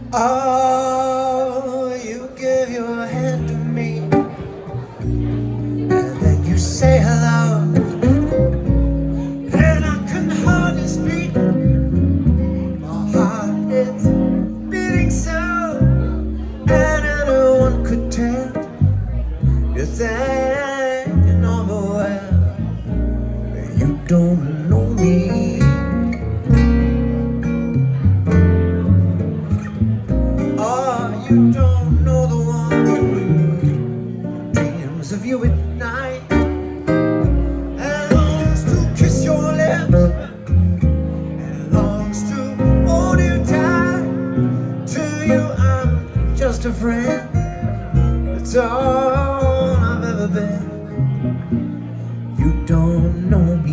Oh, you give your hand to me, and then you say hello, and I can hardly speak. My heart is beating so, and anyone could tell you're thinking all the while you don't know me. You don't know the one who dreams of you at night and longs to kiss your lips and longs to hold you tight. To you I'm just a friend, that's all I've ever been. You don't know me.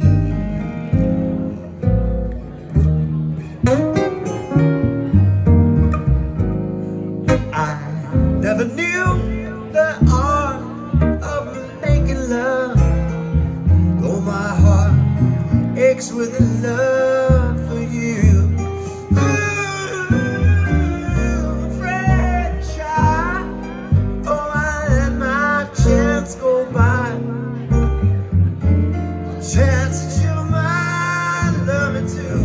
Never knew the art of making love, though my heart aches with love for you. Ooh, afraid to shy. Oh, I let my chance go by. Chance that you might love me too.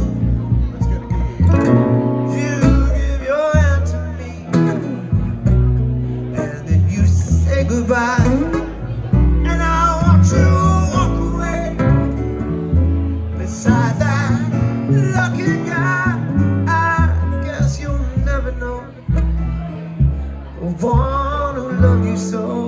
Goodbye, and I want you to walk away beside that lucky guy. I guess you'll never know the one who loved you so.